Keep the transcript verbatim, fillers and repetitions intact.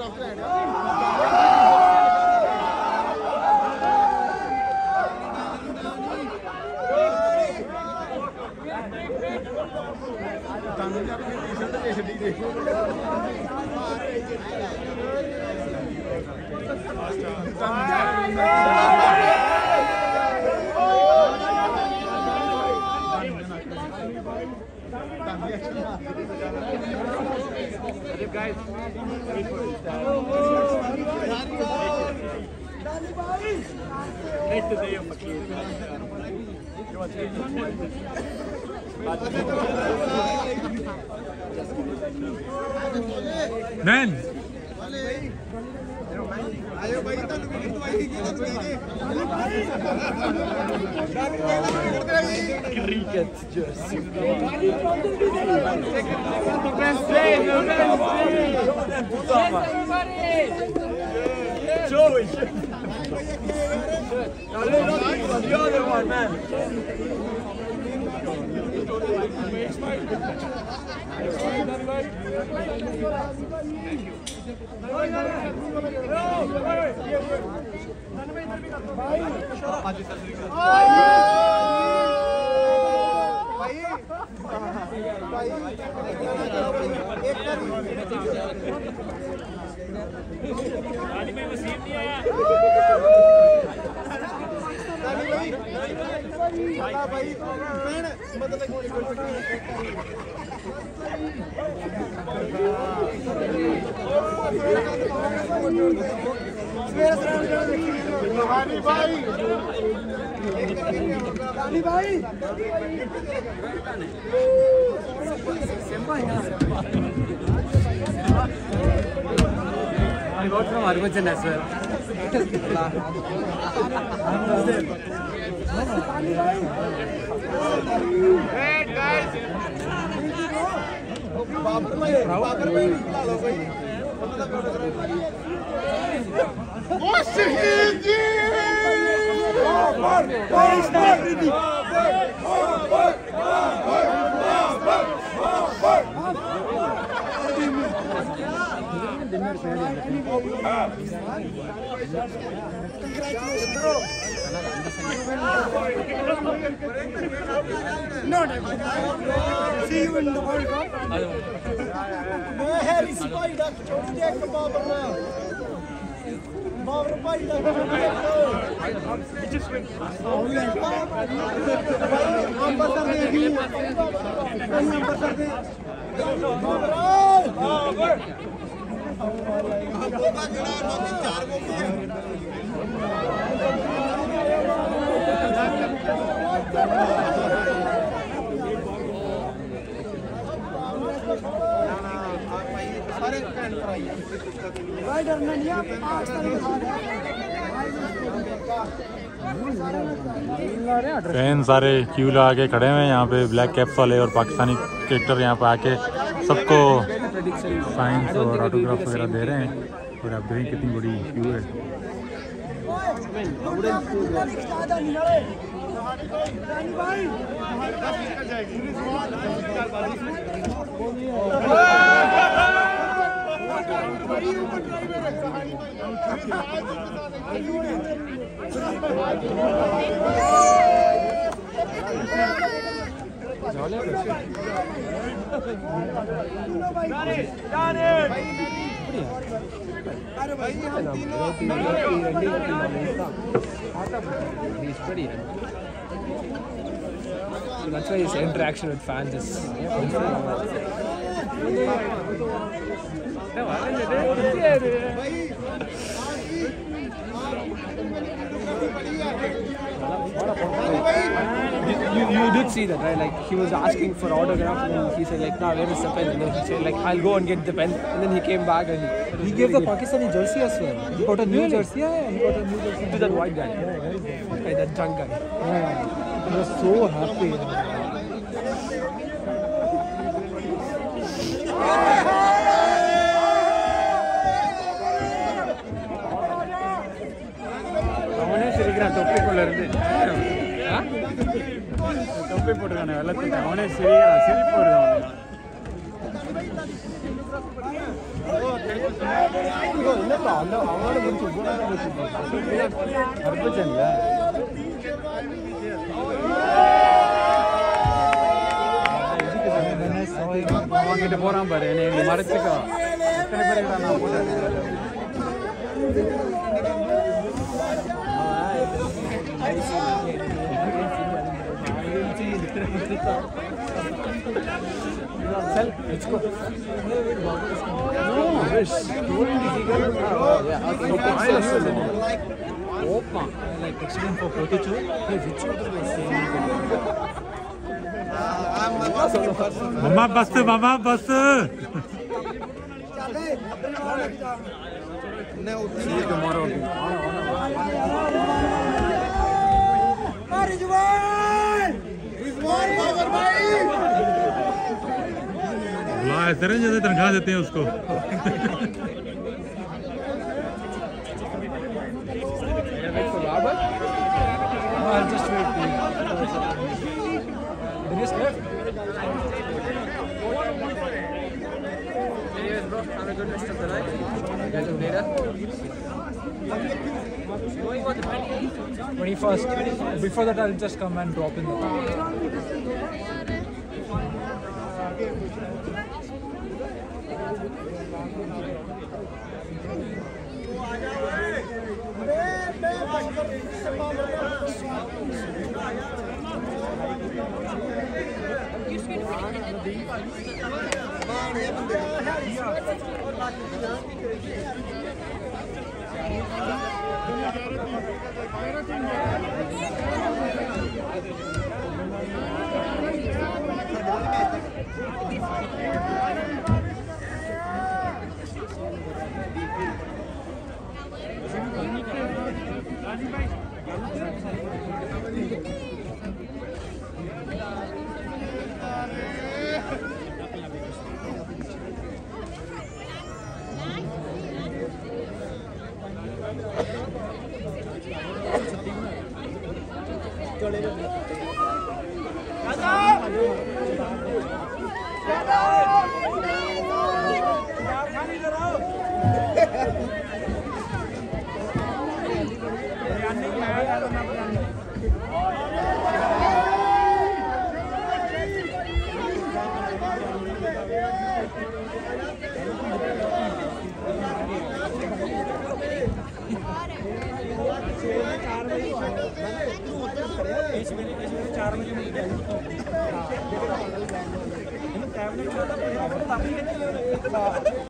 Guys, wait for it. Great to see you, Fakir. Man. आयो भाई तो video आई की तो चाहिए Cricket jersey. Show it. The other one, man. I got from Arvind as well. Great guys. Babar भाई बाबर भाई निकला लो भाई ओ शहीद जी Babar Babar Babar Not see you in the World Cup. मैं हैरी सिपाही का छोटी एक बाबर ना बाबर भाई का हम बता दें कि हम बता दें बाबर बाबर बोला गिरा बाकी चार को फैन सारे क्यू लगा के खड़े हुए हैं यहाँ पे, ब्लैक कैप्स वाले और पाकिस्तानी क्रिकेटर यहाँ पे आके सबको साइंस और ऑटोग्राफ वगैरह दे रहे हैं। और आप देखें कितनी बड़ी क्यू है। अरे भाई हम तीनों He's pretty. That's why his interaction with fans is. You, you did see that, right? Like he was asking for autograph and he said like, nah, where is the pen? And then he said like, I'll go and get the pen. And then he came back and he, he gave the Pakistani jersey as well. He got a new jersey. Yeah, he got a new jersey. to that white guy. Okay, that junk guy. Yeah, he was so happy. தொப்பி கொள்ள இருந்து தொப்பி போட்டுருக்கானே வெள்ளத்துக்கு அவனே சிரிக்கிறான், சிரிப்பு வருது அவனுக்கு. வாங்கிட்டு போறான் பாரு என்னை மறைச்சுக்கோ எத்தனை பேர் நான் போட்டேன் Sell, let's go. No, wish. Yeah, okay. Opa. Like texting for forty-two. Hey, which one is saying? Mama bus, mama bus. See you tomorrow. ऐसे जैसे तनख्वाह देते हैं उसको। I'll just wait. The rest left. Anyways, bro, have a good rest of the night. Catch you later. Going on the twenty-first. Before that, I'll just come and drop in the car. चार बजे